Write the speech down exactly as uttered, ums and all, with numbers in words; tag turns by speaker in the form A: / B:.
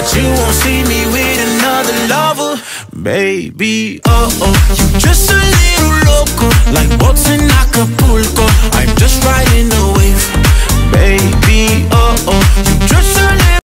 A: but you won't see me with another lover. Baby, oh, oh, you're just a little loco, like boats in